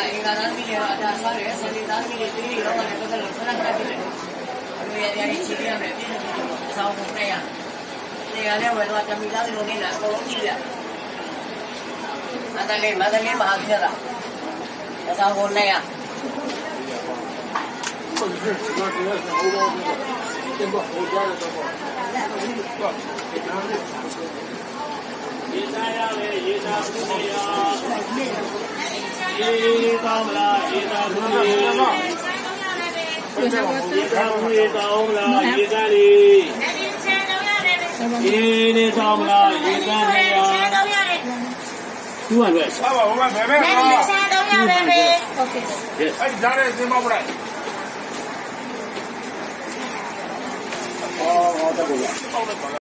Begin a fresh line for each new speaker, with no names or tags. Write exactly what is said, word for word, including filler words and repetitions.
အေကာသားမိတယ်တော့အတားစားတယ်ဆက်ပြီးသားမိတယ်တီးရောလည်းပတ်သက်လို့ခဏခဏပြည့်တယ်အလိုရရချင်းချီရမယ်ပြည့်တယ်စောင်းဖို့နဲ့ရနေရာနဲ့ဝယ်တော့တမီသားတွေလုံးနေတာအကုန်လုံးကြည့်ရမန္တလေးမန္တလေးမဟာပြတာစောင်းဖို့နဲ့ရ
ရေသားရလေရေသားဘူးနေရရေကောင်းလားရေသားဘူးနေရေသားဘူးရေကောင်းလားရေသားလေးရေနေကောင်းလားရေသားနေရသူ့အတွက်
ဟာပါဘာပဲပဲဟာ
ဆက်တော့ရတယ်ပဲโอเค
yes
အဲ့ဒါလည်းစင်မပလိုက်အော်ဟောတော့